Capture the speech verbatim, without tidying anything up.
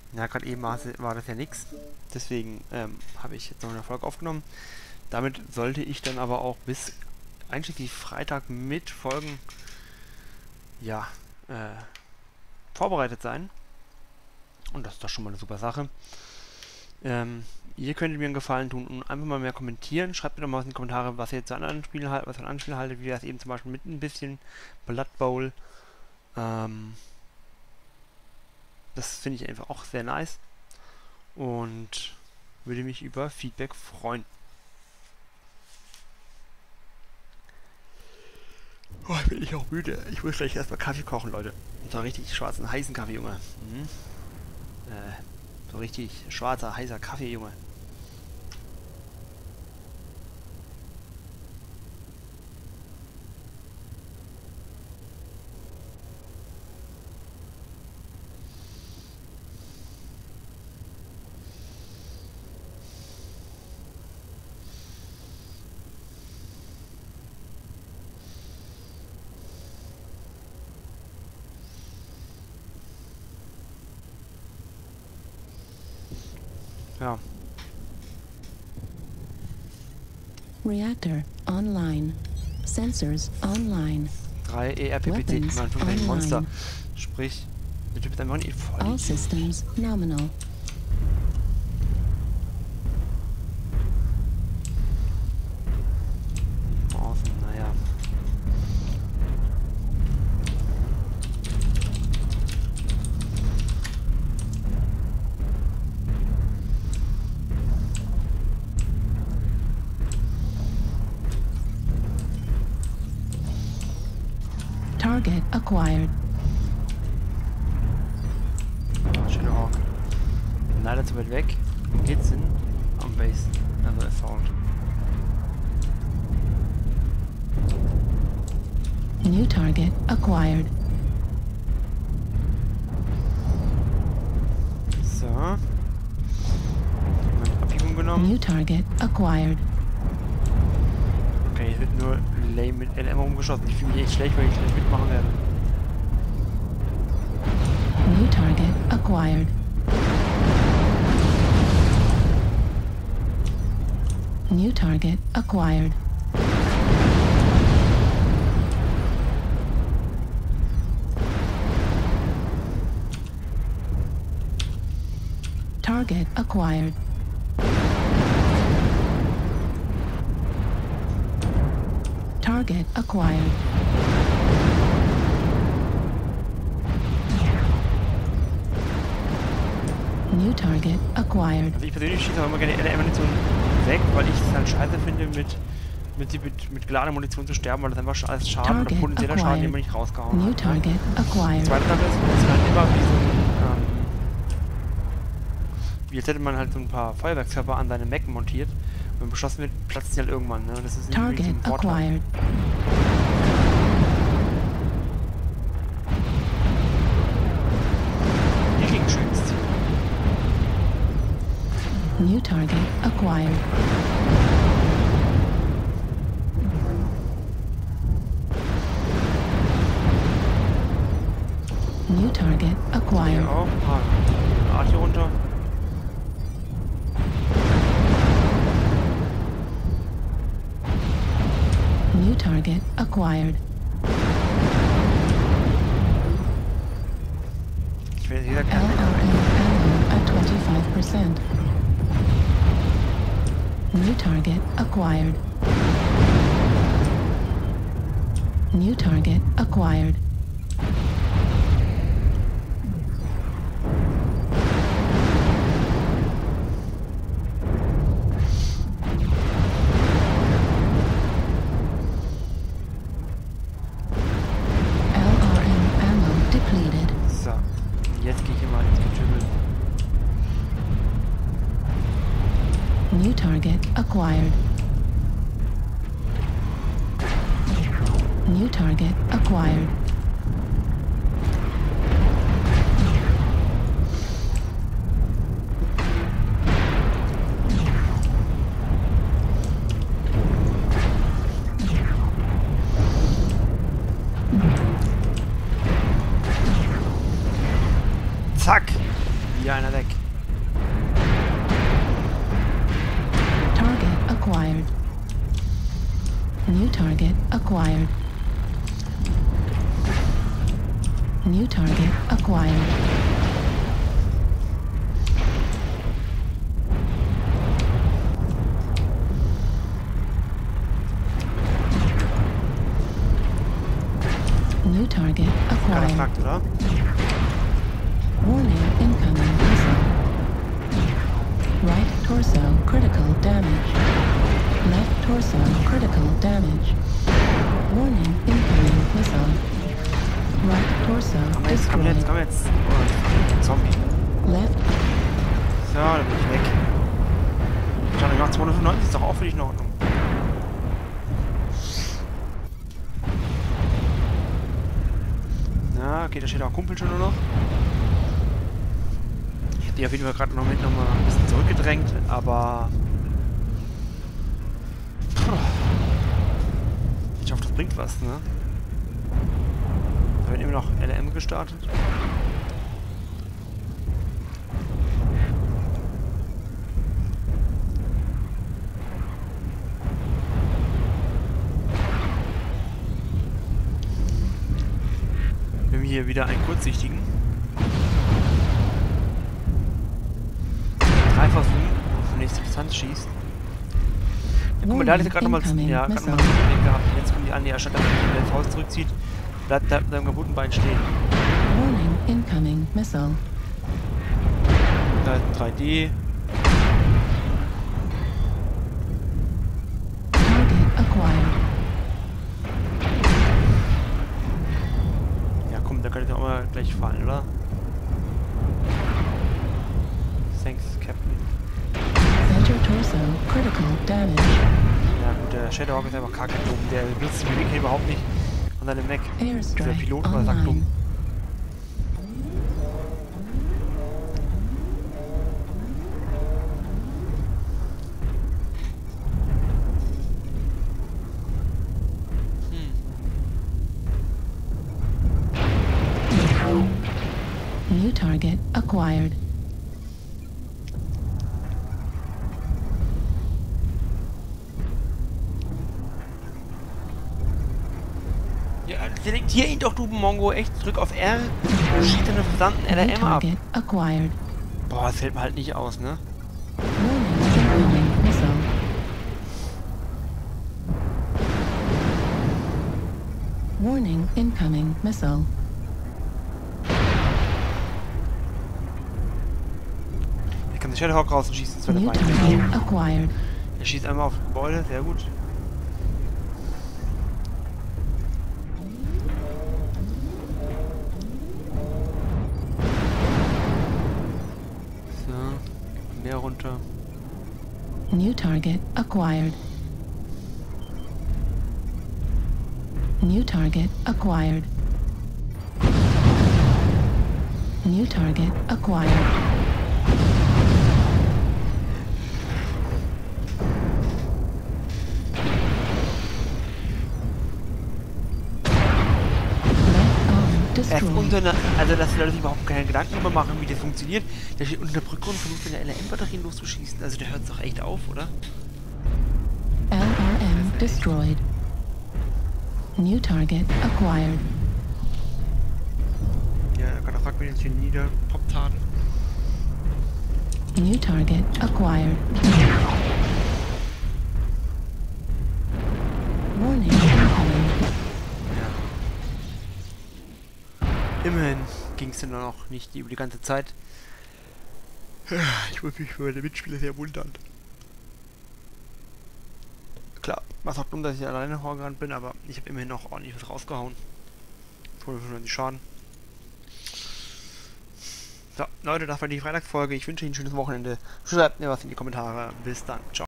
Ja, gerade eben war, war das ja nichts. Deswegen ähm, habe ich jetzt noch eine Folge aufgenommen. Damit sollte ich dann aber auch bis einschließlich Freitag mit Folgen ja, äh, vorbereitet sein. Und das ist doch schon mal eine super Sache. Ähm, ihr könntet mir einen Gefallen tun und einfach mal mehr kommentieren. Schreibt mir doch mal in die Kommentare, was ihr zu anderen Spielen haltet, was ihr an anderen Spielen haltet, wie das eben zum Beispiel mit ein bisschen Blood Bowl. Ähm, das finde ich einfach auch sehr nice. Und würde mich über Feedback freuen. Oh, bin ich auch müde. Ich muss gleich erstmal Kaffee kochen, Leute. Und so richtig schwarzen, heißen Kaffee, Junge. Mhm. Äh, so richtig schwarzer, heißer Kaffee, Junge. Ja. Reactor online. Sensors online. drei E R P P C, man von ein Monster. Sprich, der Typ ist einfach nicht voll. All systems nominal. Außen, naja. Target acquired. Schöner Hawk. Leider zu weit weg. Wo geht's hin? Am Base. Also Assault. New target acquired. So. Jemand Abbiegung genommen. New target acquired. Okay, hier wird nur lame mit L M rumgeschossen. Ich fühle mich echt schlecht, weil ich schlecht mitmachen werde. New target acquired. New target acquired. Target acquired. Target acquired. New target acquired. Also ich persönlich schieße auch immer gerne L M-Munition weg, weil ich es halt scheiße finde, mit, mit, mit, mit geladener Munition zu sterben, weil das einfach alles Schaden oder potenzieller Schaden, den man nicht rausgehauen New hat. target acquired. Zweite Sache ist, es ist halt immer wie so ein, ähm, wie als hätte man halt so ein paar Feuerwerkskörper an seine Mac montiert. Und wenn beschossen wird, platzt die halt irgendwann, ne? Das ist Target so ein Vorteil. acquired. Hier kriegen ein schönes Ziel. New target acquired. New target acquired. Hier auch. Ah, Art hier runter. New target acquired. Ich will jeder L R kann. M ammo at twenty-five percent. New target acquired. New target acquired. L R M ammo depleted. So, jetzt gehe ich immer ins Getümmel. New target acquired. New target acquired. Zack! wieder einer weg. Target acquired. New target acquired. New target acquired. New target Keiner acquired. fragt, oder? Warning, incoming missile. Right torso critical damage. Left torso critical damage. Warning, incoming missile. Right torso Komm jetzt, komm jetzt, destroyed. komm jetzt. Oh, Zombie. Left So, dann bin ich weg. Schau, ich mach zweihundertfünfundneunzig, ist doch auch für dich in Ordnung. Na, okay, da steht auch Kumpel schon nur noch. Ich hätte die auf jeden Fall gerade noch mit noch mal ein bisschen zurückgedrängt, aber... Puh. Ich hoffe, das bringt was, ne? Da wird immer noch L M gestartet. Wir haben hier wieder einen kurzsichtigen. Dreifach Zoom, auf die nächste Distanz schießt. Ja, guck mal, da hat er gerade nochmal ja, grad noch mal gehabt. Jetzt kommen die an, die statt dass er den Faust zurückzieht, bleibt er mit seinem kaputten Bein stehen. warning, incoming missile. Da ist ein drei D. Target acquired. Ja komm, da könnte ich auch mal gleich fallen, oder? Thanks, Captain. Center torso critical damage. Ja gut, der Shadowhawk ist einfach kacke dumm. Der nutzt die Mimik hier überhaupt nicht. Und dann im Mac. Der Airstrike Pilot war sackdumm. online. New target acquired. Ja, selektier ihn doch, du Mongo. Echt, drück auf R. Schießt den verdammten L New R M ab. target acquired. Boah, das fällt mir halt nicht aus, ne? Warning, incoming missile. Warning, incoming missile. Hier kann der Shadowhawk raus und schießt ins zweite New Bein. target acquired. Er schießt einmal auf Gebäude, sehr gut. So, mehr runter. New target acquired. New target acquired. New target acquired. Left arm Er ist destroyed. unter einer, also dass die Leute sich überhaupt keine Gedanken darüber machen, wie das funktioniert. Der steht unter der Brücke und versucht seine L R M-Batterien loszuschießen. Also der hört es doch echt auf, oder? L R M destroyed. New target acquired. Ja, gerade fragt mir jetzt hier niederpoppt haben. New target acquired. Warning incoming. Ja. Immerhin ging es dann noch nicht über die ganze Zeit. Ich muss mich für meine Mitspieler sehr wundern. Klar, was auch dumm, dass ich alleine vorgerannt bin, aber ich habe immerhin noch ordentlich was rausgehauen. zweihundertfünfundneunzig Schaden. So, Leute, das war die Freitagsfolge. Ich wünsche Ihnen ein schönes Wochenende. Schreibt mir was in die Kommentare. Bis dann. Ciao.